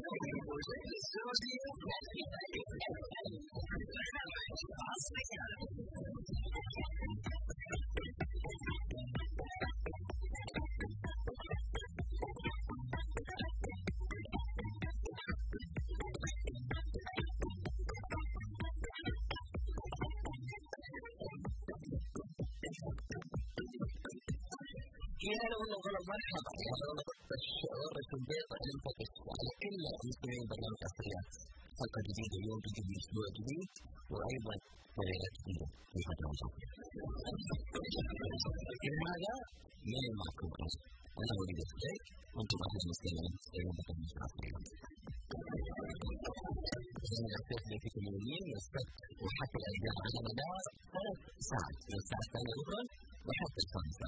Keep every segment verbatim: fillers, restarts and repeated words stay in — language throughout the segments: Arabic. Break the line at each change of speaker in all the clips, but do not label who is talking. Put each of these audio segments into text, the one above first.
هنا لو انه غلط مرحبا يعني لو نقطش ورقة البيض ننفتش على كل مستمعين برنامج أثريات حلقة جديدة يوم جديد أسبوع جديد وأيضا طريقة جديدة في فترة مصر. لكن هذا من معكم أنا وليد السجاي وأنتم أحد المستمعين في برنامج أثريات. أنا أعتقد فيكم اليومين السبت وحتى الأيام على مدار ثلاث ساعات من الساعة الثانية ظهرا وحتى الخامسة.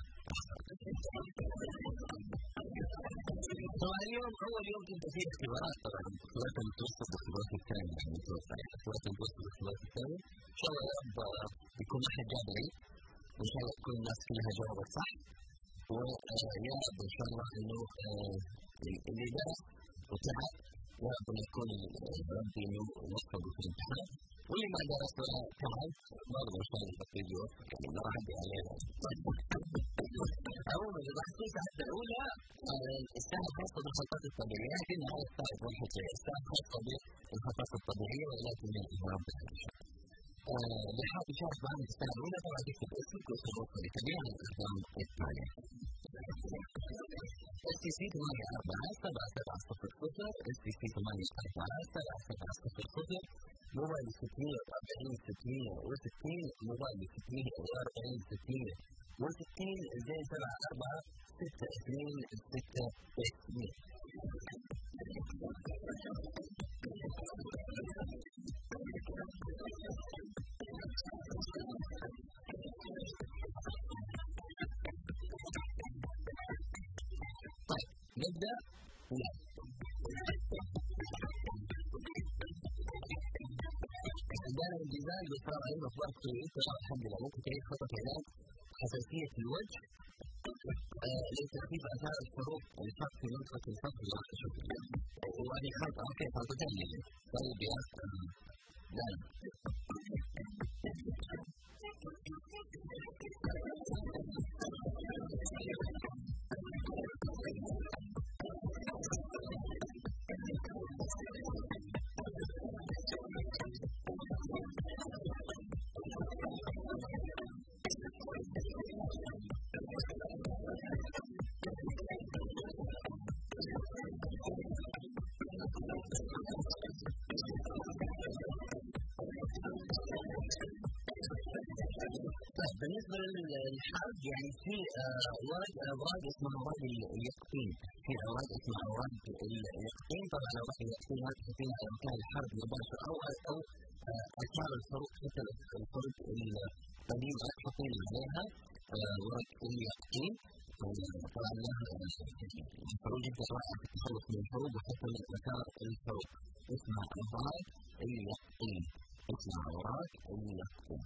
طبعا اليوم أول يوم كنت فيه اختبارات طبعا اختبارات المتوسط واختبارات الثاني يعني المتوسط اختبارات المتوسط واختبارات الثاني إن شاء الله يا رب يكون أحد جاب عيد وإن شاء الله تكون الناس كلها جاوبت صح ويا رب إن شاء الله إنه اللي درس وتعب يا رب إنه يكون ربي إنه وفقه في الامتحان واللي ما درس ولا تعب برضه إن شاء الله يفقد يوفق يعني ما راح أعدي عليه. عموما إذا حسيت الساعة الأولى الساعة الخاصة بالخلطات الطبيعية لكن هذا الساعة واحد الساعة الخاصة بالخلطات الطبيعية ولكن من الإهرام بالإنشاء. اللي حاب يشارك معنا في الساعة الأولى طبعا تكتب اسمك وتوصل لتبيع الإهرام الثانية. اس تي سي ثمانية أربعة سبعة سبعة صفر صفر اس تي سي ثمانية أربعة سبعة سبعة صفر صفر موبايل ستمية وأربعين ستمية وستين موبايل ستمية وأربعين ستمية وستين زي سبعة أربعة ستة اثنين ستة اثنين. طيب نبدأ لا عندنا الجزاء اللي صار عليه أخبار كويسة الحمد لله ممكن تعيد خطة علاج حساسية الوجه لتخفيف آثار الحروق الفك في منطقة الفك وهذه خلطة أوكي خلطة ثانية طيب يا نعم بالنسبة للحرج يعني في ورق أوراق اسمها أوراق اليقطين في أوراق اسمها أوراق اليقطين طبعا أوراق اليقطين هذه تكون على مكان الحرب مباشر أو أو آثار الحروق حتى الحروق القديمة حاطين عليها ورق اليقطين طبعا لها حروق جدا رائعة في التخلص من الحروق وحتى من آثار الحروق اسمها أوراق اليقطين اسمها أوراق اليقطين.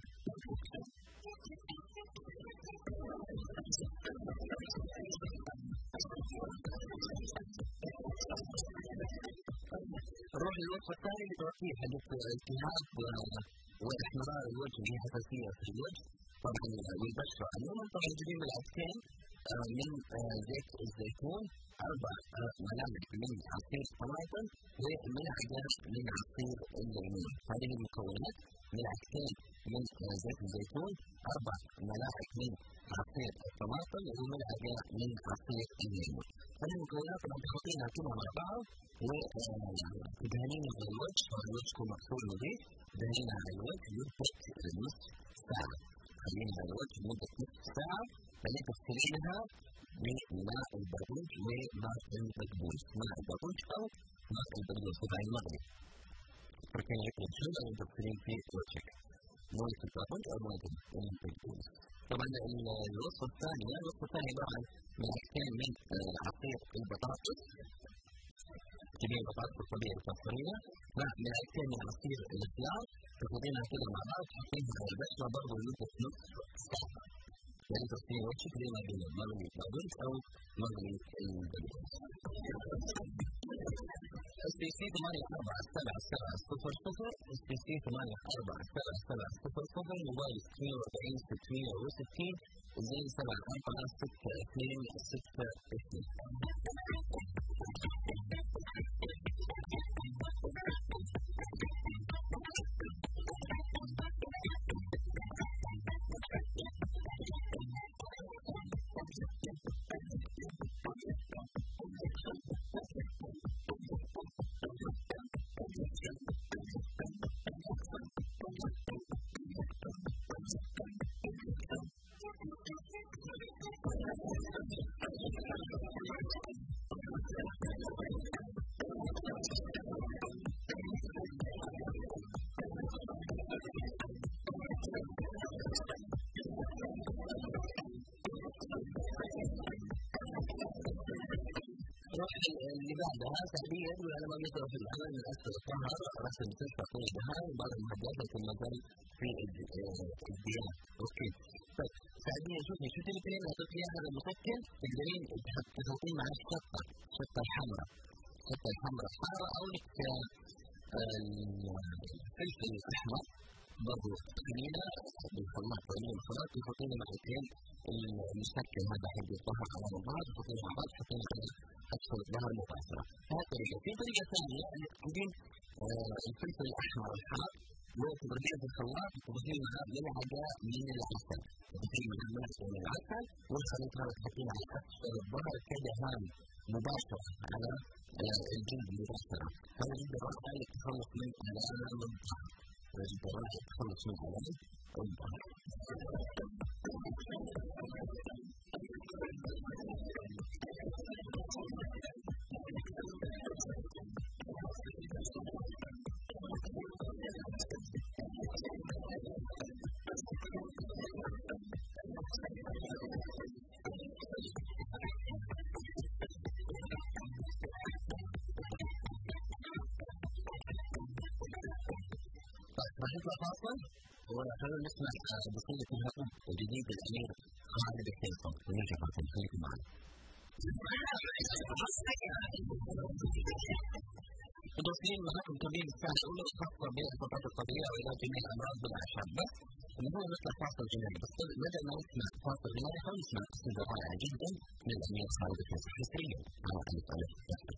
نروح للوصفة الثانية لتوفير حدث التهاب واحمرار الوجه اللي هي حساسية في الوجه طبعا والبشرة عموما طبعا جديد ملعقتين من زيت الزيتون أربع ملامح من عصير طماطم وملعقة من عصير الليمون هذه المكونات ملعقتين من زيت الزيتون أربع ملاعق من عصير الطماطم وملعقة من عصير الليمون هذه المكونات طبعا تحطينها كلها مع بعض وتدهنينها على الوجه والوجه يكون مغسول نظيف تدهنينها على الوجه لمدة نصف ساعة خلينها على الوجه لمدة نصف ساعة بعدين تغسلينها بماء البرغوث وماء البقدونس ماء البرغوث أو ماء البقدونس طبعا المغلي لكن يكون شرب أو تغسلين في وجهك موية البرغوث أو موية البقدونس. طبعا الوصفة الثانية الوصفة الثانية عبارة عن ملعقتين من عصير البطاطس تجيبين البطاطس الطبيعية الفلفلية مع ملعقتين من عصير الخيار تاخذينها كده مع بعض تحطينها على البشرة برضه لمدة نصف ساعة يعني تغسلين وجهك زي ما قلنا مغلي البقدونس أو مغلي البقدونس. في سي ثمانية أربعة سبعة سبعة صفر صفر اس تي سي ثمانية أربعة سبعة سبعة صفر صفر موبايل اثنين وأربعين ستمية وستين زين سبعة أربعة ستة اثنين ستة اثنين. اللي بعدها سعودية يدوي على ما يظهر في العمل من أسفل الظهر رسم تشفى طول النهار وبعض المهدئات في المجال في الديانة. أوكي. طيب سعودية شوفي شو تبين أعطيك إياها هذا المسكن تقدرين تحطين معاه الشطة الشطة الحمراء الشطة الحمراء حارة أو لك الفلفل الأحمر برضو تقلينا بالخلاط تقلينا بالخلاط تحطين معلقتين المسكن هذا حق الظهر على بعض تحطين مع بعض تحطين على أسفل الظهر مباشرة. هذه طريقة. في طريقة ثانية أنك تجيبين الفلفل الأحمر الحار وتضربينه في الخلاط وتضيفين معاه ملعقة من العسل تضيفين معاه ملعقة من العسل والخليط هذا تحطينه على أسفل الظهر كدهان مباشرة على الجلد مباشرة. هذا جدا رائع انك تخلص من آلام الظهر. هذا جدا رائع تخلص من آلام الظهر. راح نطلع فاصل وخلونا نسمع بطولة الهبوب الجديد الأمير خالد الحيصم ونرجع فاصل. خليكم معنا. متواصلين معكم تمرين الساعة الأولى الخاصة بالإصابات الطبيعية وعلاج جميع الأمراض بالأعشاب. بس اللي هو نطلع فاصل جنائي بس بدل ما نسمع فاصل جنائي خلونا نسمع قصيدة رائعة جدا من الأمير خالد الحيصم حصريا على ألف ألف.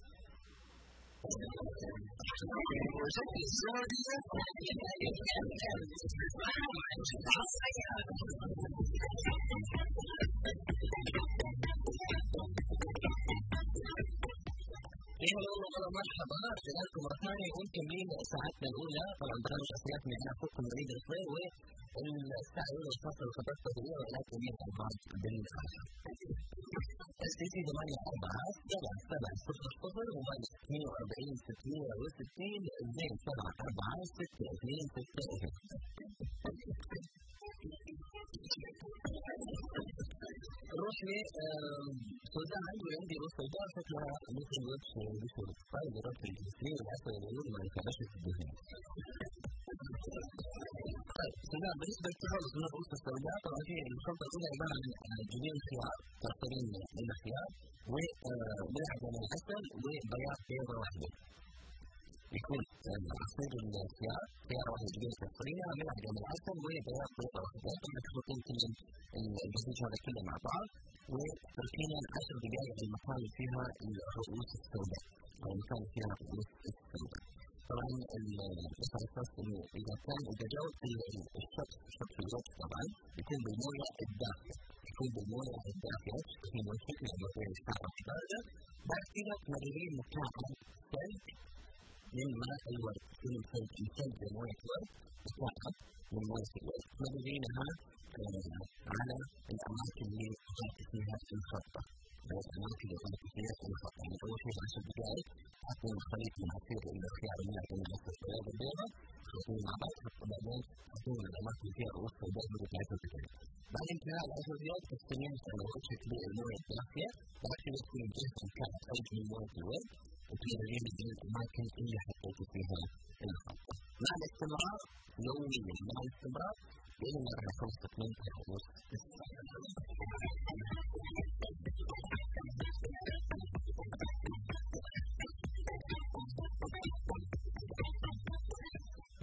ايه والله والله مرحبا رجعنا مرة ثانية ومكملين ساعتنا الأولى. طبعا برنامج أسئلة من أخوكم وليد الصغير والساعة الأولى الخاصة بالخبرات الطبيعية وعلاج جميع الأمراض بالأعشاب. اس تي سي ثمانية أربعة سبعة سبعة صفر صفر موبايل اثنين وأربعين ستمية وستين زين سبعة أربعة ستة اثنين ستة اثنين. نروح لسودان. عنده عندي سودان شكلها مثل وجه مثل الطايل ربط الجسمين والعسل والورود ما يتعبش في الدهن. طيب سودان بالنسبة للتخلص من رؤوس السوداء طبعا في الخلطة الأولى عبارة عن جنين خيار تقطرين من الخيار وملعقة من العسل وبياض بيضة واحدة. يكون عصير الخيار خيار واحد جنين تقطرينها ملعقة من العسل وبياض بيضة واحدة. طبعا تخلطين كل الجزيج هذا كله مع بعض وتركينا عشر دقائق في المكان اللي فيها الرؤوس السوداء أو المكان اللي فيها الرؤوس السوداء. طبعا الاساس انه اذا كان اذا جاوب الشط الشط في الوجه طبعا يكون بالمويه الدافئه يكون بالمويه الدافئه في مويه لما يكون الشعر بارده. بعد كذا تمررين مكعب ثلج من ماء الورد من ثلج ثلج مويه الورد مكعب من مويه الورد تمررينها على الاماكن اللي تحط فيها الخلطه. الأماكن اللي تحط فيها الخلطه يعني اول شيء عشر دقائق حطين خليط من عصير الخيار الملعقة من عصير البياض البيضاء حطين مع بعض بعدين حطين الأماكن اللي فيها رؤوس سوداء مدة عشر دقائق. بعد انتهاء العشر دقائق تستمرين على وجهك بالمويه الدافئة. بعد كذا تكون جهة مكعب ثلج من مويه الورد وتمررين بين الأماكن اللي حطيتوا فيها الخلطة مع الاستمرار يوميا مع الاستمرار بإذن الله راح يخلص تقنين في الرؤوس.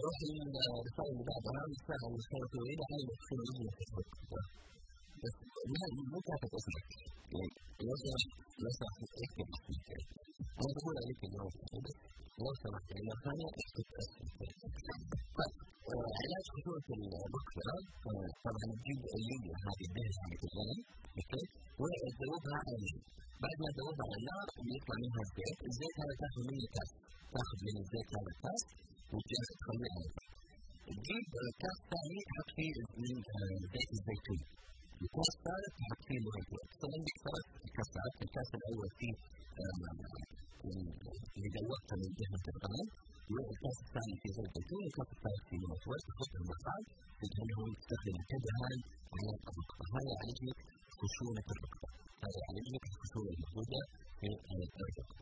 نروح للرسالة اللي بعدها رسالة الخير طويلة عن التدخين الذي يحبك. بس ما مو كافة اسمك. يعني لو سمحت لو سمحت اكتب اسمك. أنا بقول عليك اليوم بس لو سمحت إذا كان اكتب اسمك. طيب علاج خطورة البكتيريا طبعا نجيب الليبيا هذه الدهنة اللي تتغني اوكي ونذوبها على النار. بعد ما تذوبها على النار يطلع منها الزيت، الزيت هذا تاخذ منه كاس، تاخذ من الزيت هذا كاس وتخليه على النار. تجيب كاس ثاني تحط فيه من زيت الزيتون. الكاس الثالث تحط فيه مغذية. طبعا عندك ثلاث كاسات، الكاس الأول فيه اللي ذوبته من دهنة الغنم، والكاس الثاني في زيت الزيتون، والكاس الثالث في مويه، تحطهم مع بعض تدهنهم تستخدم كدهان على الرقبة. هذا يعالج لك خشونة الرقبة، هذا يعالج لك الخشونة الموجودة في الرقبة.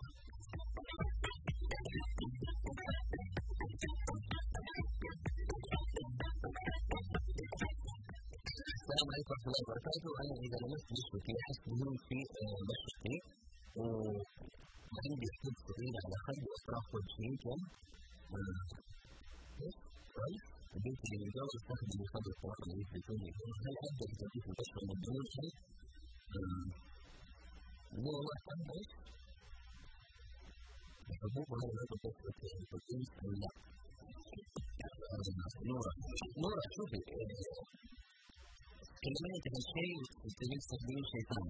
السلام عليكم ورحمة الله وبركاته. أنا إذا لمست بشرتي أحس بدهون في بشرتي وعندي حبوب صغيرة على خد وأطراف وجهي كم كويس. البنت اللي متجوز تستخدم مصادر الطلاق اللي يثبتون لي هل أبدأ بتنظيف البشرة من الدهون شيء؟ لا والله أحسن إيش؟ الحبوب وهذا لا تتفق البروتين أو لا؟ نورة نورة شوفي كلمة أنت هالشيء وتبين تستخدمين شيء ثاني.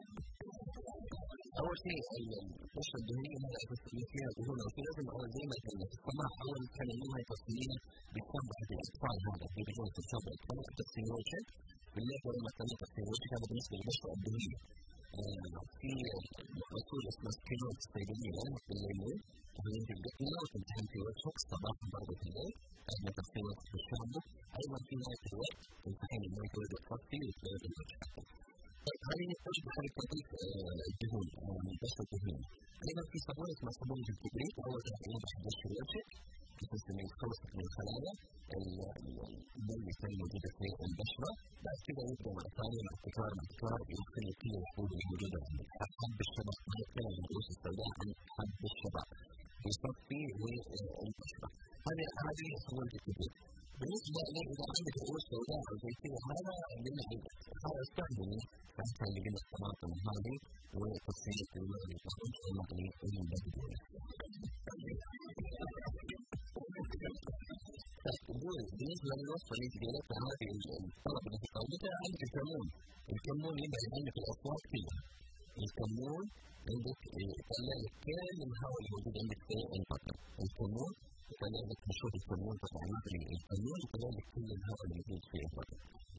أول شيء البشرة الدهنية هذا تستخدم فيها دهون أو شيء لازم أول زي ما قلنا في الصباح أول تكلموها تغسلينها بالكم بعد الأطفال هذا في بداية تتشرب الأطفال تغسل وجهك بالليل لما تنام تغسل وجهك. هذا بالنسبة للبشرة الدهنية. في رسول اسمه سكينوت الصيدلية بالليل تهين في البطنة وتمتحن في وجهك صباحا برضه في الليل بعد ما تغسل وجهك بالشامبو. أيضا في نهاية الوقت تمتحن الماء تولد الصفي وتولد الوجه. طيب هذه الوجبة هذه تنظيف الدهون من البشرة الدهنية. أيضا في صابون اسمه صابون الكبريت أول ما ينضح بشرة وجهك بحيث إنه يخلصك من الخلايا الميتة الموجودة في البشرة. بعد كذا يبدأ مرة ثانية مع التكرار مع التكرار يدخل كل الحبوب الموجودة عندك. حب الشباب ما يتكلم عن الرؤوس السوداء عن حب الشباب يصفي للبشرة. هذه هذه صابون الكبريت. بالنسبة لي إذا عندك رؤوس سوداء أو زي كذا هذا قلنا هذا استخدمي تحت اللي قلنا الطماطم هذه وتصفية الماء المطبوخ المقلي والمبدل. بالنسبة للوصفة اللي تقولتها هذه الطلب اللي في قلبك عندك الكمون. الكمون يبعد عنك الأصوات كلها. الكمون عندك يطلع لك كل الهواء الموجود عندك في البطن. الكمون يطلع لك مشروب الكمون طبعا ما في الكمون يطلع لك كل الهواء الموجود في البطن.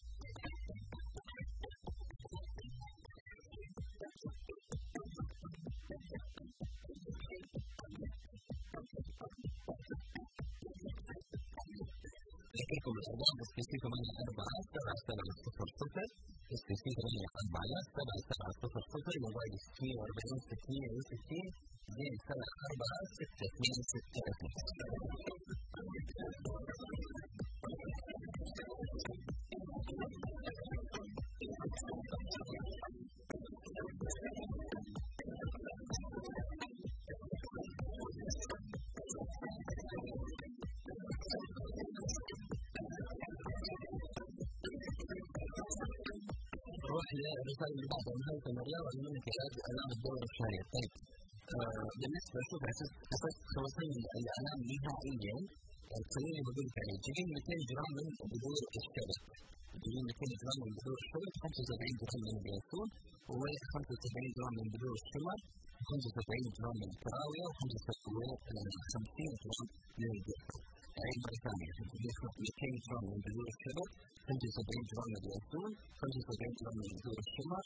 لكم الأرقام بس في ثمانية أربعة سبعة سبعة صفر صفر بس في ثمانية أربعة سبعة سبعة صفر صفر موبايل ستين وأربعين ستين وستين زين سبعة أربعة ستة اثنين ستة الرسالة اللي بعدها نهاية المريض وأن منك علاج آلام الدورة الشهرية. طيب بالنسبة شوف أساس أساس خلصين الآلام نهائيا خليني بقول لك عليه تجيب مئتين جرام من بذور الشبت. تجيب مئتين جرام من بذور الشبت خمسة وسبعين جرام من اليانسون وخمسة وسبعين جرام من بذور الشمر وخمسة وسبعين جرام من الكراوية وخمسين جرام من الجحر. أي مرة ثانية مئتين جرام من بذور الشبت خمسة وسبعين جرام من اليانسون خمسة وسبعين جرام من بذور الشمر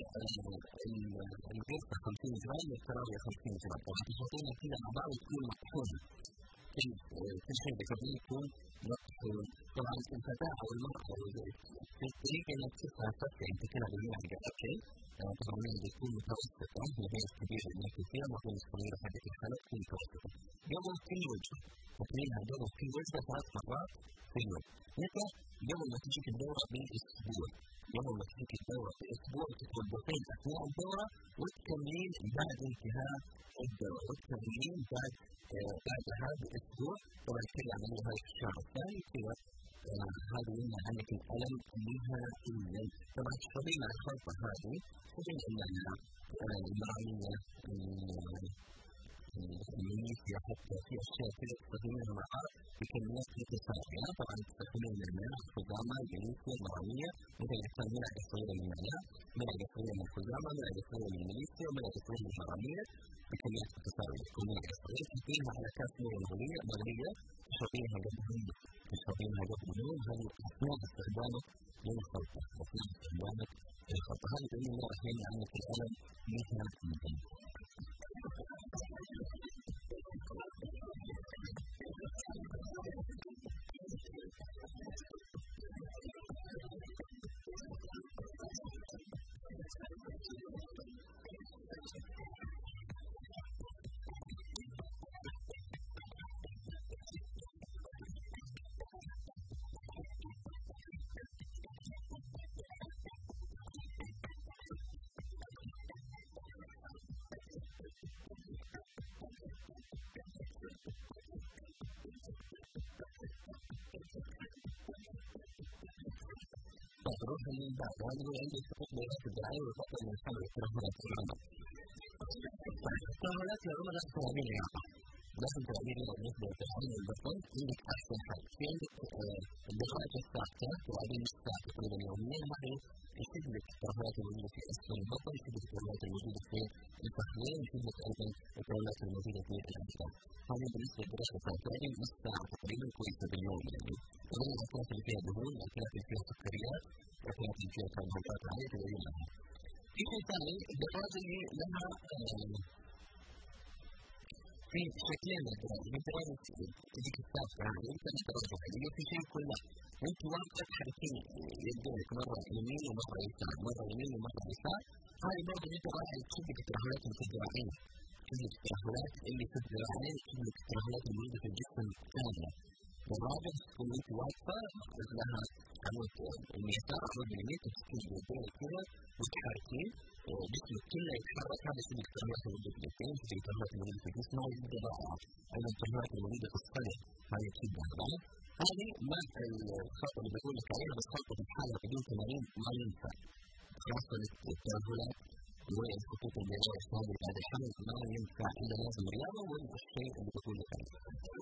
والقرفة خمسين جرام والكراوية خمسين جرام. طبعا تحطينها كذا مع بعض وتكون مطحونة. كل كل شيء بكربون يكون مطحون. طبعا الفتاة أو المرأة في الطريقة اللي تشوفها فتاة أنت كذا بالمعنى أوكي. طبعا هي بتكون متوسطة وهي الكبيرة اللي فيها وهي الصغيرة حقت الحلق تكون متوسطة. قبل كل وجبة تقريبا قبل كل وجبة ثلاث مرات في اليوم. متى قبل ما تجيك الدورة بأسبوع، قبل ما تجيك الدورة بأسبوع تتوقفين أثناء الدورة والتمرين بعد انتهاء الدورة، والتمرين بعد بعدها بأسبوع. طبعا كل عملية هاي في الشهر الثاني كذا. هذا يمنع عنك الألم نهائيا. طبعا تشربين الخلطة هذه تشربين النعناع، المرامية، الميليسيا، حتى في أشياء كذا تستخدمينها معها بكميات متساوية. طبعا تستخدمين النعناع، الخزامة، الميليسيا، المرامية، مثل يحتاج ملعقة صغيرة من النعناع، ملعقة صغيرة من الخزامة، ملعقة صغيرة من الميليسيا، وملعقة صغيرة من المرامية بكميات متساوية. تكون ملعقة صغيرة تحطينها على كاس موية مغلية مغلية تشربينها قبل تشربينها قبل النوم. هذه أثناء استخدامك للخلطة، أثناء استخدامك للخلطة هذه بإذن الله راح يمنع عنك الألم نهائيا. روح من بعد هذا هو عندي خطوط بيانات الدعاية والخطوة من الحمل الترهلات العمل. الترهلات العمل لازم تعمل رياضة، لازم تعمل رياضة بالنسبة لتحميل البطن. عندك أحسن حاجة في عندك الدراجة الساعتين وبعدين الساعة تقريبا يوميا، هذه يشد لك الترهلات الموجودة في أسفل البطن، يشد لك الترهلات الموجودة في الفخذين، يشد لك أيضا الترهلات الموجودة في الأنفاق. هذه بالنسبة للدراجة الساعتين نص ساعة تقريبا كويسة باليوم يعني. وغير الأكلات اللي فيها دهون، الأكلات اللي فيها سكريات، الأكلات اللي فيها كربوهيدرات عالية تغير لها. في شيء ثاني، الدراجة اللي لها في شكلين من الدراجة، في دراجة تجيك الثابتة يعني أنت الدراجة الحقيقية في شيء كلها وأنت واقفة تحركين يدينك مرة يمين ومرة يسار، مرة يمين ومرة يسار. هذه برضه أنت راح تشد لك الترهلات اللي في الذراعين، تشد لك الترهلات اللي في الذراعين، تشد لك الترهلات الموجودة في الجسم كاملة. الراجل تكون انت واقفه لها عمود اليسار عمود اليمين، تشتغل بيدينك كذا وتحركين جسمك كله يتحرك. هذا يشد لك الترهلات الموجوده في اليدين، يشد لك الترهلات الموجوده في الجسم، هذه جدا رائعه. ايضا الترهلات الموجوده في الصدر هذه تشدها بعد. هذه ما الخطوه اللي بقول لك عليها بس خطوه في الحاله بدون تمارين ما ينفع. خاصه الترهلات والخطوط البيضاء هذه بعد الحمل ما ينفع الا لازم رياضه. والشيء اللي بقول لك عليه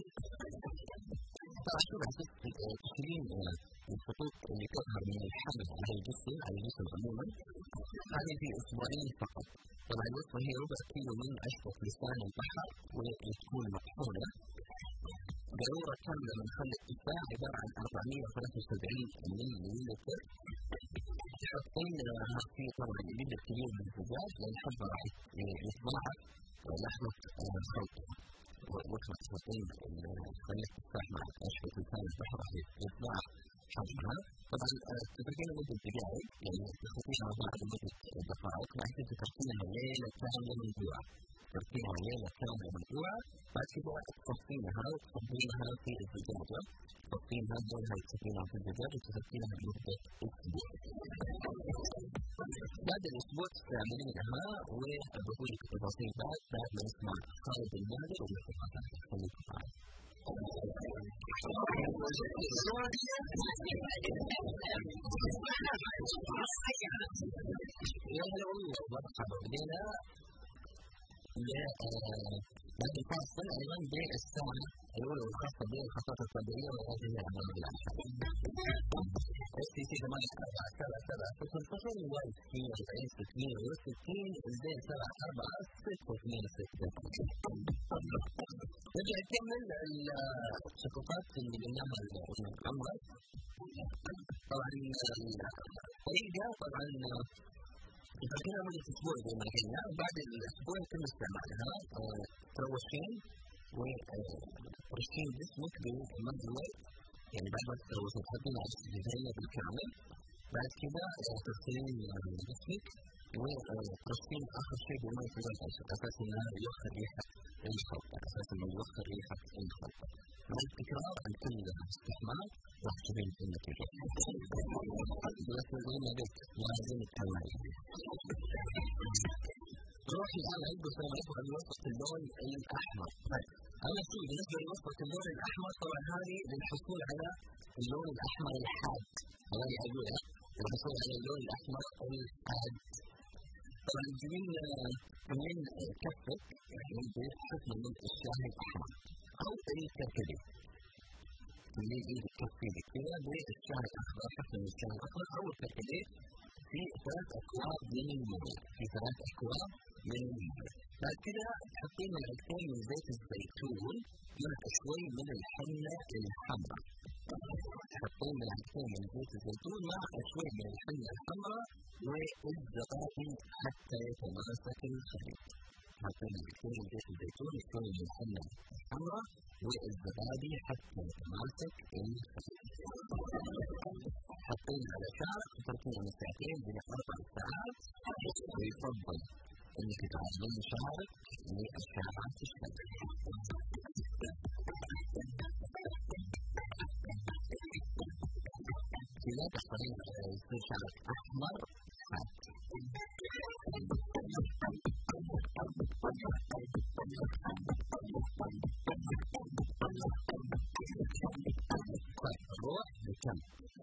عشان أحس تشيلين الخطوط اللي تظهر من الحمل على الجسم على الجسم عموما، هذه في أسبوعين فقط. طبعا الوصفة هي ربع كيلو من عشرة لسان البحر وتكون مطحونة. ضرورة كاملة من خل التفاح عبارة عن أربعمائة وثلاثة وسبعين ملي لتر. تحطينها في طبعا قدر كبير من الزجاج لأن حبة راح يطلعها لحظة خلطة. وقت ما تحطين خل التفاح مع عشرة لسان البحر راح يطلع حجمها. طبعا تتركينها مدة دقائق، يعني تخلطينها بعد مدة دقائق، بعدين تتركينها ليلة كاملة منقوعة. تركينها ليلة كاملة منقوعة، بعد كده تصفينها وتصفينها في الزجاجة، تصفينها بدونها تصفينها في الزجاجة وتتركينها لمدة أسبوع. بعد الأسبوع تستعملينها وبقول لك التفاصيل بعد بعد ما نسمع خالد النادر والمحطات. خليكم معي. يا هلا والله مرحبا بنا بعد الفاصل أيضا بالساعة الأولى والخاصة بالخطوات الطبيعية وهذه الأمراض العشرة. اس تي سي ثمانية أربعة سبعة سبعة صفر صفر واي سي أربعين ستين وستين زين سبعة أربعة ستة اثنين ستة. نرجع نكمل الشقوقات اللي قلناها العمرة. طبعا الطريقة طبعا تتركينها مدة أسبوع زي ما قلنا، بعد الأسبوع يتم استعمالها. تروشين وترشين جسمك بمنزل، يعني بعد ما تروشين تحطين على الجسم بالكامل. بعد كذا تغسلين جسمك وترشين آخر شيء بماء الثلج على أساس إنها يؤخر ريحة الخلطة أساس إنه يوفر ريحة الخلطة. مع التكرار عن كل استحمام راح تبين النتيجة. بس زي بيت لازم تكمل. نروح الآن عندنا سؤال يبغى نوصف اللون الأحمر. طيب أول شيء بالنسبة لوصفة اللون الأحمر طبعا هذه للحصول على اللون الأحمر الحاد. هذا يقولها الحصول على اللون الأحمر الحاد. طبعا تجيبين من كفك يعني بحكم من الشاي الأحمر أو الكركديه. اللي يجي بالكفي كذا بالشاي الأخضر حتى من الشاي الأخضر أو الكركديه في ثلاث أكواب من الموية. في ثلاث أكواب من الموية. بعد كده تحطين ملعقتين من زيت الزيتون مع شوي من الحنة الحمراء. تحطين ملعقتين من زيت الزيتون مع شوي من الحنة الحمراء والزبادي حتى يتماسك الخليط. حطين ملعقتين من زيت الزيتون وشوي من الحنة الحمراء والزبادي حتى يتماسك الخليط. حطين على شعر وتركينه من ساعتين إلى أربع ساعات. ويفضل إنك تعزل شعرك للساعات الشمس. كذا تختارين يصير شعرك أحمر حاد. طيب نروح للكم.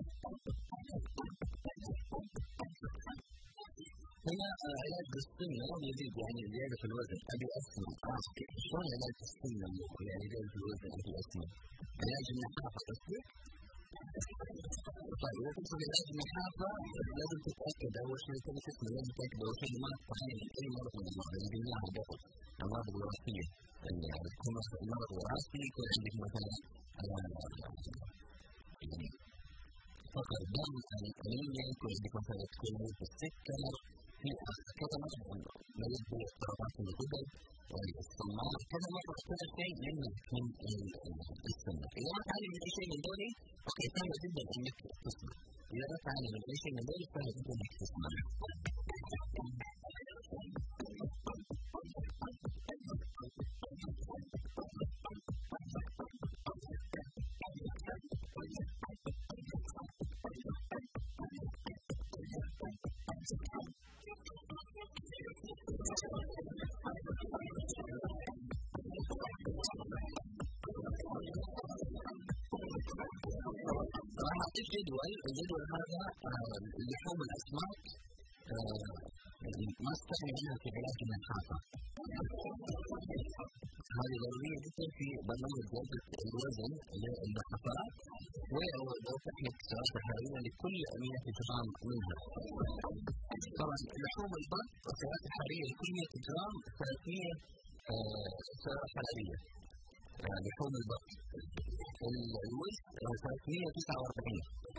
هنا علاج السمنة يزيد يعني زيادة في الوزن أبي أسمن. آه شلون علاج السمنة يعني زيادة في الوزن أبي أسمن؟ علاج النحافة تصدق؟ طيب إذا تقصد علاج النحافة لازم تتأكد أول شيء تبي تسمن لازم تتأكد أول شيء ما تطعين أي مرض من الأمراض اللي بيمنعها قبل الأمراض الوراثية. اللي يكون مرض وراثي يكون عندك مثلا يعني فقر دم أنيميا يكون عندك مثلا تكون مريض بالسكر. في كذا مرض مريض باضطرابات الغدد والصمام كذا مرض كل شيء يمنع من السمنة. إذا ما تعاني من أي شيء من دولي أوكي سهل جدا إنك تسمن. إذا ما تعاني من أي شيء من دولي سهل جدا إنك تسمن. الجدول الجدول هذا لحوم الأسماك ما استغني عنها في علاج النحافة. هذه ضرورية جدا في برنامج زيادة الوزن للنحافات ووضع لك السعرات الحرارية لكل مئة جرام منها. طبعا لحوم البط السعرات الحرارية لكل مئة جرام ثلاثمئة سعرات حرارية. لحوم البط الوز ثلاثمئة وتسعة وأربعين.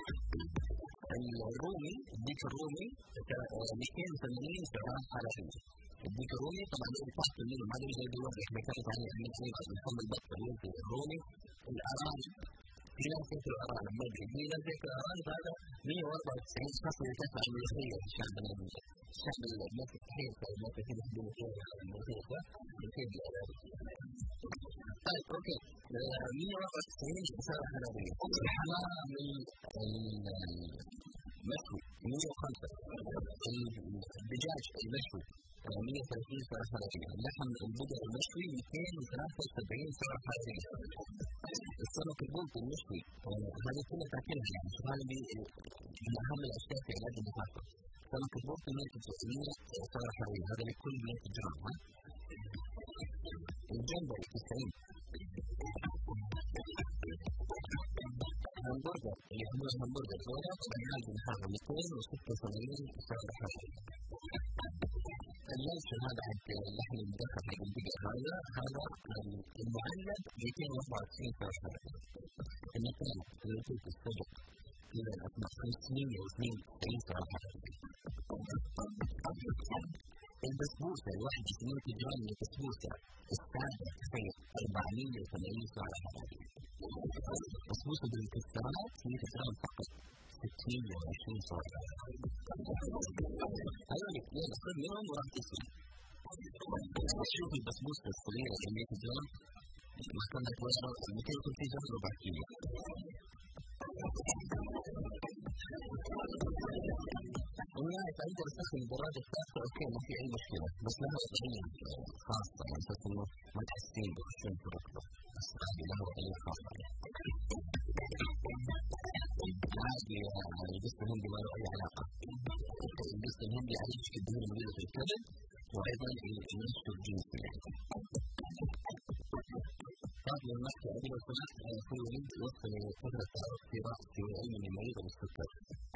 الرومي الديك الرومي مئتين وثمانين سعرات حرارية. الديك الرومي طبعا اللي تحت منه ما ادري زي دلوقتي احنا كانت عن لحوم البط الرومي. الارانب في ناس ياكلوا ارانب ما ادري في ناس ياكلوا ارانب هذا مئة وأربعة وتسعين خاصة يرتفع الملوخية في الشعب الشعب الناس الصحيح الناس كثير يحبون الملوخية الملوخية الارانب. طيب اوكي مئة وأربعة وتسعين سعرة حرارية. الحمام المشوي مئة وخمسة. الدجاج المشوي مئة وثلاثين سعرة حرارية. اللحم البقر المشوي مئتين وثلاثة وسبعين سعرة حرارية. السمك البلطي المشوي هذه كلها تاكلها يعني هذه من اهم الاشياء في علاج النحافة. السمك البلطي مئة وتسعين سعرة حرارية هذا لكل مئة جرام. ها الجمبري تسعين. الهمبرجر اللي يحبون الهمبرجر هذا طبعا علاج النحافة مئتين وستة وثمانين سعرة حرارية. اللانشون هذا حق اللحم المدخن حق البقر هذا هذا المعلب مئتين وأربعة وتسعين سعرة حرارية. النتانة الوتوت الصدق كذا الأسماك خمسمئة واثنين وتسعين سعرة حرارية. البسبوسة الواحد وثمانين جرام من البسبوسة السادة تخيل أربعمئة وثمانين سعرة حرارية. بسبوسة بالمكسرات مئة جرام فقط ستمئة وعشرين سعرة حرارية. هذول الاثنين خذ منهم وراح تسمع. شوف البسبوسة الصغيرة اللي مية جرام ما كانت وزنها مئتين وخمسين جرام ربع كيلو. والله أقدر أستخدم الدراجة الثابتة أوكي ما في أي مشكلة، بس لها وضعية خاصة على أساس إنه ما تحسين بخشون في الركبة، بس هذه لها وضعية خاصة. عادي الجسم الهندي ما له أي علاقة. الجسم الهندي يعيش في الدهون الموجودة في الكبد وأيضا النشط الجنسي. طبعا المحكي أبي لو سمحت أخوي وليد يوصل فترة تعرف في رأسي وأي من المريض بالسكر.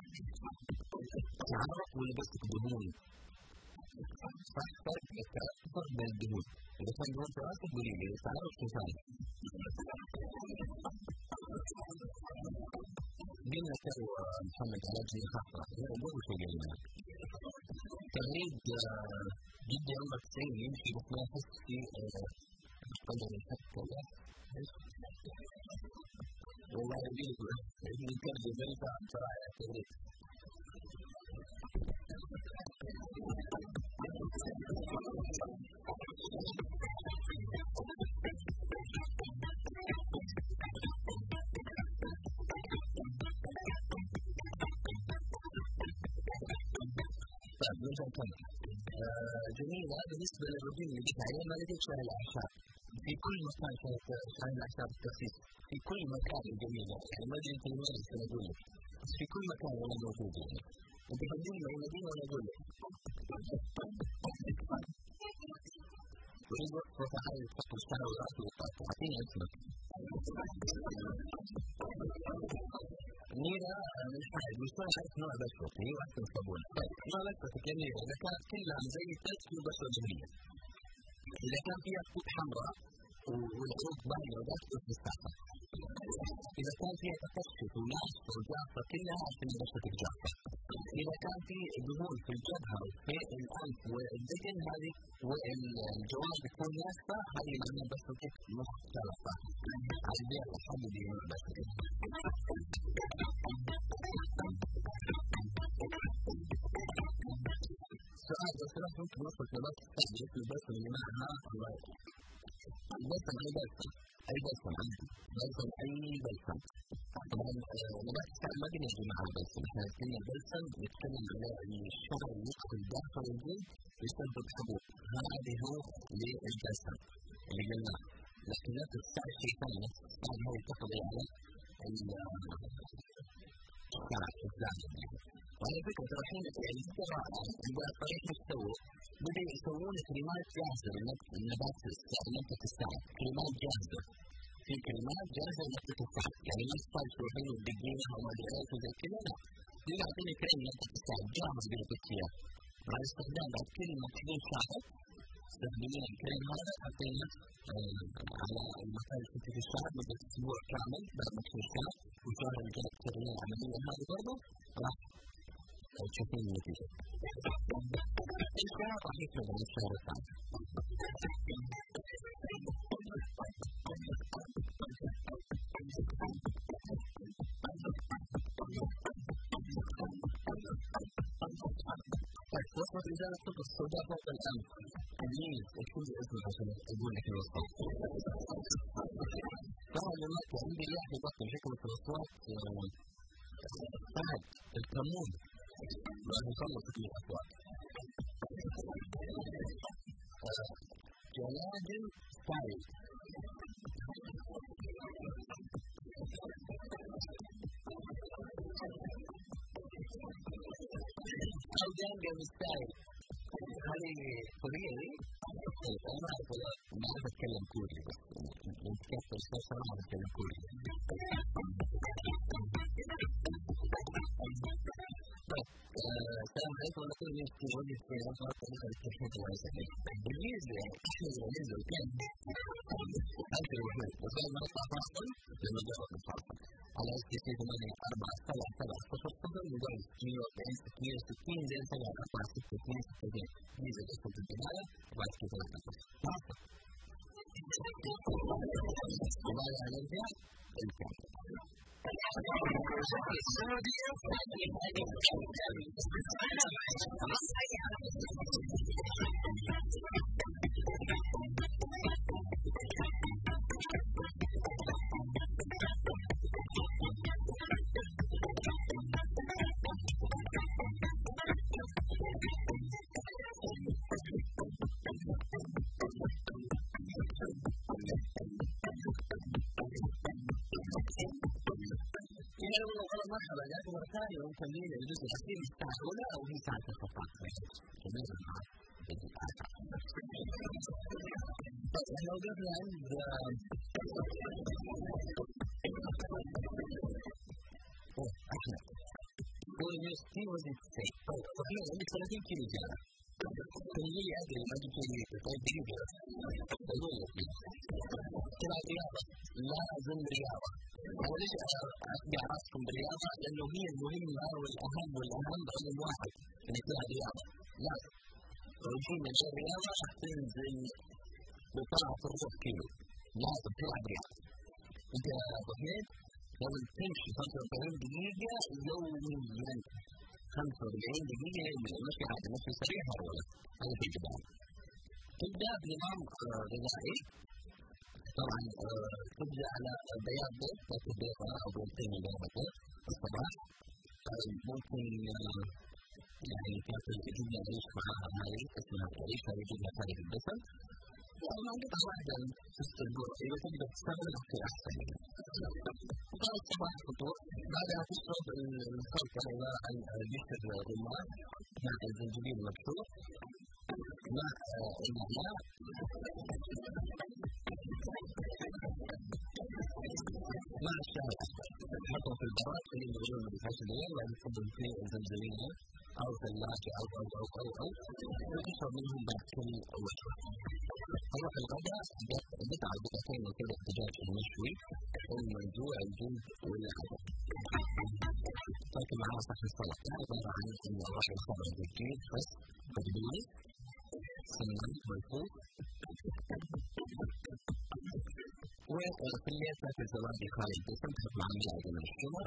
تعرف ولا بس الدهون؟ صح فرق التأثر بين الدهون. إذا كان دهون في رأسك قولي لي تعرف كيف ثاني. قلنا سوى محمد علاج خاصة قبل شو قلنا تغريد جدا عمره تسعين يمشي بس ما يحس في قدر الحكة لا والله يجيلك من كرد البريدة ترى يا تغريد جميلة بالنسبة للروتين اللي جيت عليه ما لقيت شاي الأعشاب في كل مكان شاي الأعشاب التخسيس في كل مكان جميلة يعني ما أدري أنت لماذا أنا أقول لك بس في كل مكان وأنا موجود يعني أنت تقدمني مع المدينة وأنا أقول لك أريد وقت عالي تحط الشهر والعافية والطاقة أعطيني اسمك نيرة مش عارف مش عارف نوع بشرة هي واحدة من صابون نوع بشرة جميلة إذا كانت كلها زي الثلج في بشرة جميلة إذا كان فيها خطوط حمراء والعروق باينة وبشرة مستعفى إذا كان فيها تقشف وناشف وجافة كلها عشان بشرتك جافة إذا كان في دهون في الجبهة وفي الأنف والذقن هذه والجوانب تكون ناشفة هذه معناها بشرتك مختلفة على البيع الحديدي من بشرتك سؤال بس لا ممكن نوصل لبس التحديث البسم اللي معها البسم أي بسم أي بسم عندي بسم أي بسم طبعا نبات السعر ما بنجي مع البسم احنا نتكلم البسم نتكلم على الشعر اللي يدخل داخل الجلد يسبب حبوب هذه هو للبسم اللي قلناه لكن نفس السعر شيء ثاني نفس السعر هو تقضي على الشعر الزاهد وعلى فكرة ترى الحين يعني ترى الطريق يسووا بدأ يسوون كريمات جاهزة لنبات نبتة السعر كريمات جاهزة في كريمات جاهزة لنبتة السعر يعني ما تحتاج تروحين وتدقينها وما أدري إيش وزي كذا لا اللي يعطيني كريم نبتة السعر جاهز بنبتة مع الاستخدام بعد كل ما تحين شعرك تستخدمين الكريم هذا حطينا على المكان اللي في الشعر مدة أسبوع كامل بعد ما تكون الشعر وشهر الجلد تغيير العملية هذه برضه راح تشوفين النتيجة. الشهر راح يفرق عن الشهر الثاني. طيب وصفة إزالة الثقب السوداء فوق الأنف. تمييز الكل اسمه عشان أقول لك الوصفة. طبعا لما عندي واحد يبطل حكمة الأصوات فهد الكمون بعد يخلص في الأصوات. جلاجل ستايل. أو جانجل ستايل. هذه طبيعي. أنا ما أعرف ما أعرف أتكلم كوري بس نتكلم بس ما أعرف أتكلم كوري. السلام عليكم أنا كل يوم في وجه في رفعة طريقة التحديد والعسكري. بالنسبة للتحديد والعسكري كان أنت الوحيد بس أنا ما أطلع فاصل لما جرب الفاصل على اس تي ثمانية أربعة سبعة سبعة صفر صفر مجرد مية وأربعين ستمية وستين زي سبعة أربعة ستة اثنين ستة ميزة اسم في البداية وبعد كده نفس فاصل. وبعد أن نرجع الكلام. السعودية مرحبا لكم مرة ثانية ومكملين الجزء الأخير من الساعة الأولى وهي ساعة الخطاب. جميل مع الجزء الآخر. طيب احنا وقفنا عند اوه احمد يقول يوستي وزن السيد. طيب صحيح عندك ثلاثين كيلو زيادة. تقول لي أدري ما جبت لي طيب دقيقة. أقول لك تلعب رياضة لازم رياضة. أنا ليش أتبع راسكم بالرياضة؟ لأنه هي المهمة والأهم والأهم رقم واحد إنك تلعب رياضة. لازم. لو جينا نشوف رياضة راح تنزل بطلعة الروح كيلو. لازم تلعب رياضة. أنت ضحيت لازم تمشي خمسة وأربعين دقيقة يومياً. خمسة وأربعين دقيقة يومياً. مش قاعد مشي سريع ولا هذا في الجبال. تبدأ بنظام غذائي. طبعا تبدأ على بياض بيض، تاكل بيضة أو بيضتين من بياض بيض الصباح. ممكن يعني تاكل جبنة عيش معاها هاي اسمها عيش، هاي جبنة خالية الدسم. وما قطعة واحدة في الأسبوع، إذا تقدر تستعمل أكثر أحسن. بعد الصباح فطور، بعدها تشرب الخلط عبارة عن قشر الرمان مع الزنجبيل المبشور مع النعناع مع الشاي الأخضر. تحطهم في البراد اللي يقولون من عشر دقايق بعد تحطهم في الزنجبيل أو ثلاجة أو أو أو أو أو وتشرب منهم بعد كل وجبة. طبق الغداء قطع قطعتين من كل الدجاج المشوي المنزوع الجلد والعدد. تاكل معها صحن السلطة عبارة عن أوراق الخضر والزيتون خس بقدونس سمن ملفوف. وفي الليل تاكل زبادي خالي الدسم تحط معها ملعقة من الشمر.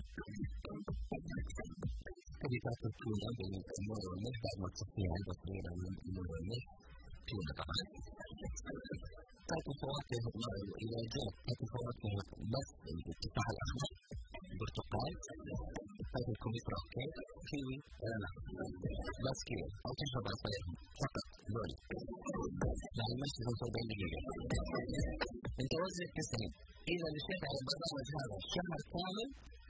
تبي تاكل تونة بالموية والملح بعد ما تصفيها البصرية من الموية والملح. تونة طبعا. تاكل فواكه إذا جاءت تاكل فواكه بس التفاح الأحمر برتقال. تاكل كمثرى أوكي كيوي لا لا بس كيوي أو تشرب عصير فقط لولي. يعني ماشي خمسة وأربعين دقيقة. أنت وزنك تسعين. إذا مشيت على البرنامج هذا شهر كامل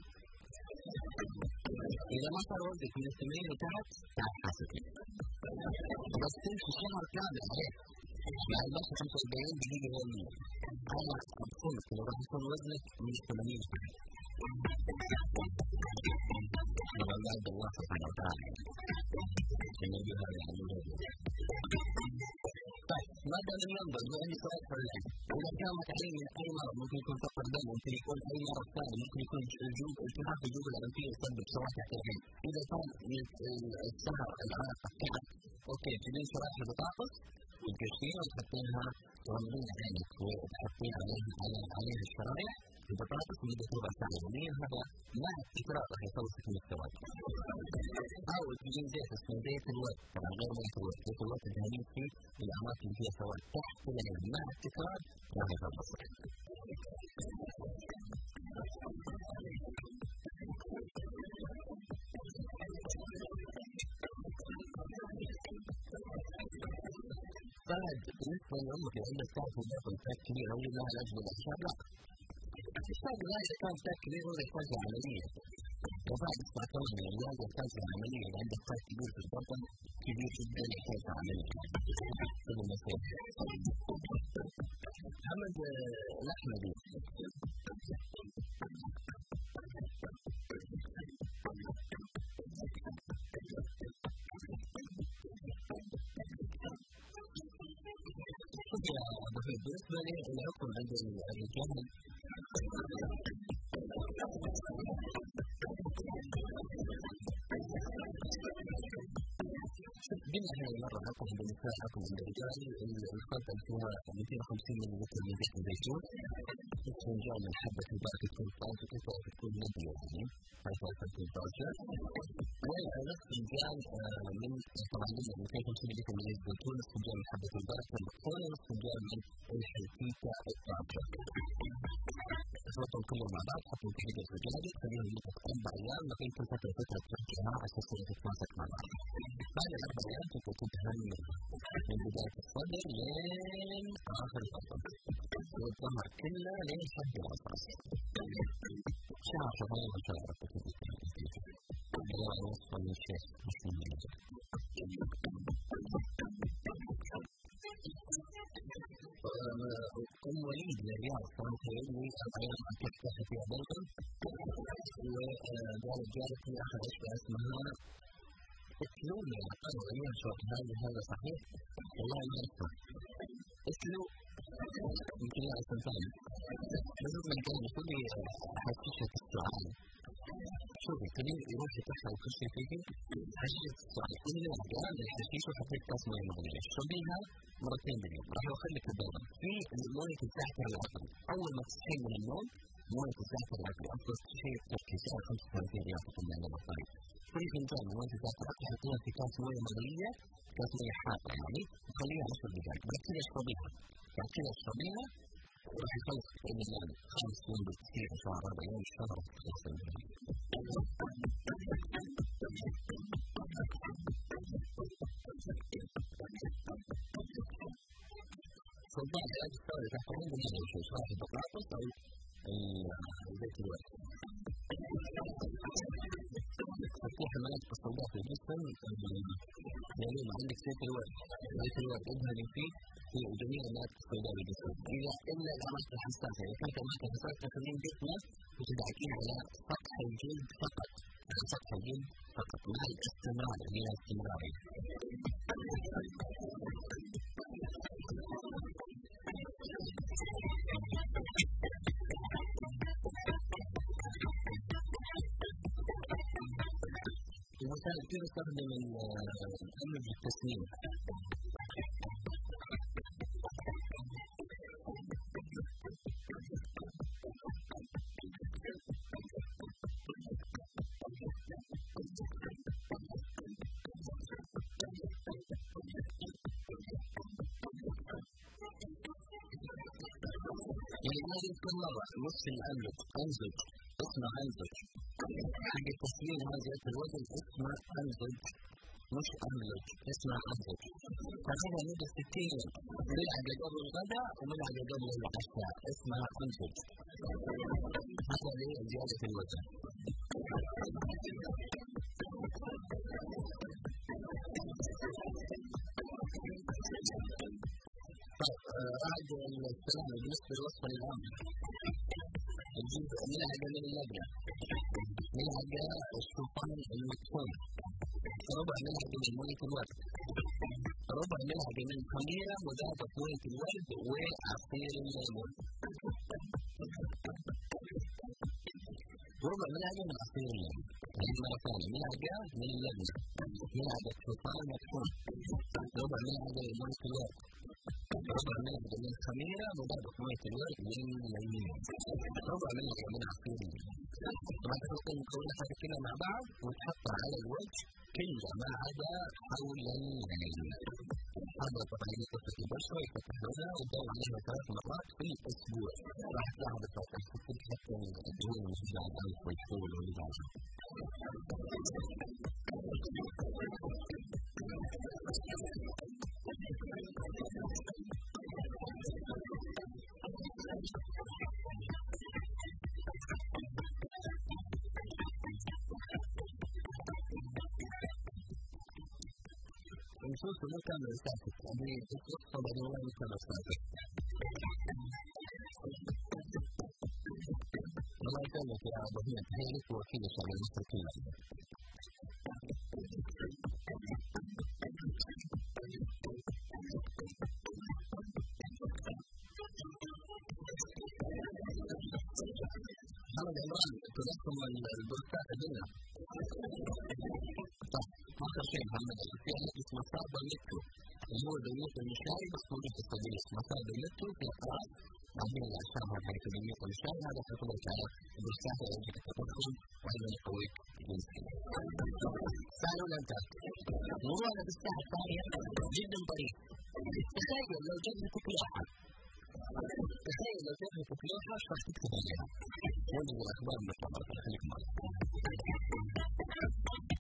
إذا ما صار وزنك من الثمانين وتحت تعال حاسبني. بس تمشي شهر كامل عليه. يعني ماشي خمسة وأربعين دقيقة يوميا. أنا أقولك لو راح يكون وزنك من الثمانين وتحت. من عند الله سبحانه وتعالى. جميل هذا يعني. طيب ما دام اليوم بقول عندي سؤال فعلا. إذا كان متعين من أي مرض ممكن يكون فقر دم ممكن يكون أي مرض ثاني ممكن يكون الجوب التهاب في الجوب الأنفية يسبب سرعة تحت العين. إذا كان السهر العرق الكعب أوكي تجيبين شرايح البطاطس وتقشريها وتحطينها تغمضين عينك وتحطين عليها عليها الشرايح البطاطس لمدة ربع ساعة يوميا. هذا مع التكرار راح يخلصك من السواد. أو تجيبين زيت اسمه زيت الورد طبعا غير زيت الورد. زيت الورد تدهنين فيه الأماكن اللي فيها سواد تحت العين مع التكرار راح يخلصك. بعد بالنسبة لأمك لو عندك تعرف الداخل فات كبير أو لها علاج بالأعشاب لا تحتاج لا إذا كان فات كبير ولا يحتاج عملية. وبعد اسمع كمان يعني لا يحتاج عملية إذا عندك فات كبير في البطن كبير جدا يحتاج عملية. كل المسؤول. محمد الأحمدي بالنسبة لي الحكم عند الرجال قلنا هاي مرة حكم عند النساء حكم عند الرجال الخلطة اللي فيها مئتين وخمسين مللي من زيت الزيتون فنجان من حبة البركة تكون طازجة وكيف تكون نبية يعني هاي تكون طازجة. ونص فنجان من طبعا قلنا كيف نسوي لكم من الزيتون، نص فنجان من حبة البركة المطحونة، ونص فنجان من الحلقيكة الطازجة. تخلطهم كلهم مع بعض، تحطهم في حلقة زجاجة تخليهم لمدة أربع أيام لكن كل فترة فترة ترجعها على أساس إنها تتماسك مع بعض. بعد الأربع أيام تبدأ تدهن من بداية الصدر لين آخر الفصل. والظهر كله لين حد الأساس. شعر شغال وشعر كتير. هذا وصف من الشيخ مش من المجال. أم وليد للرياض صارت يبني الأيام عن تفتح فيها بلغم، وقالت جارتي أخذ أشياء اسمها اسلو من الأقل وأيام شوف هذا هذا صحيح؟ والله ما أذكر. اسلو يمكن لا اسم ثاني. لازم من كان يقول لي حشيشة السؤال. شوفي تبين يروح يفتح وكل شيء فيه حشيشة السؤال. كل يوم قال الحشيشة وحطيت كاس مية مغلية. شربيها مرتين باليوم. راح يخليك الدورة. في موية الزعتر العقل. أول ما تصحي من النوم موية الزعتر العقل. أفضل شيء تركي سعر خمسة وثلاثين ريال تكون من البطارية. كل فنجان من موية الزعتر العقل حطيها في كاس مية مغلية، كاس مية حارة يعني، وخليها عشر دقائق. بعد كذا اشربيها. بعد كذا اشربيها وراح يخلص بإذن الله خمس يوم بالكثير إن شاء الله أربع يوم الشهر تخلص منها. صباح الأجل الثاني تحت عندنا هذا الشيء شراح البطاطس أو زيت الورد. تفتيح المناطق السوداء في الجسم يعني ما عندك زيت الورد، زيت الورد ادهني فيه في جميع المناطق السوداء في الجسم. إذا إلا الأماكن الحساسة، إذا كانت الأماكن الحساسة تخلين جسمك وتدعكين على سطح الجلد فقط، على سطح الجلد فقط مع الاستمرار هي الاستمرار. مثلا كيف استخدم الأمر التسمين؟ يعني ما يمكن مرة نصف الأملك أنزج اسمه أنزج حق التسمين هذا الوزن اسمه أنزج مش أملج اسمه أنزج. فهذا مدة ستين يوم ملعقة قبل الغداء وملعقة قبل العشاء اسمها أنزج. هذا لزيادة الوزن. بعد السلام بالنسبة للوصفة الأولى نجيب ملعقة من اللبنة، ملعقة الشوفان المطحون، ربع ملعقة من موية الورد، ربع ملعقة من خميرة مذابة موية الورد وعصير الليمون، ربع ملعقة من عصير الليمون. هذه مرة ثانية ملعقة من اللبنة، ملعقة شوفان مطحون، ربع ملعقة من موية الورد، ربع ملعقة من خميرة مضادة موية الورد والليمون، ربع ملعقة من عصير الليمون. طبعا تحط المكونات هذه كلها مع بعض وتحطها على الوجه كلها ما عدا حول العين. هذا طبعا يفتح البشرة يفتح الوجه وتداوم عليها ثلاث مرات في الأسبوع. راح تلاحظ التوقيت تفك حتى الدهون الموجودة على الأنف والحول والوجه. النصوص ما كانت ساكت، يعني القصة بعدين ما كانت ساكت. الله يسلمك يا أبو هند، هي لك وكيل الشعب المصري كله. محمد عمران تذكركم البروستات الدنيا. آخر شيء محمد في علاج اسمه صعب الميكرو اللي هو بيوت المشاي مقصود في التدريس مثلا بيوته في القراءة بعدين الأشياء هذه البيوت المشاي هذا تعتبر كدراسات علمية التدخل وعلم القوية الجنسية. سألوا لم تأتي. موضوعنا في الساعة الثانية جدا طريف. تخيل لو جبتك لوحة. تخيل لو جبتك لوحة شو راح تكتب عليها؟ هذه الأخبار المطلقة خليك معي.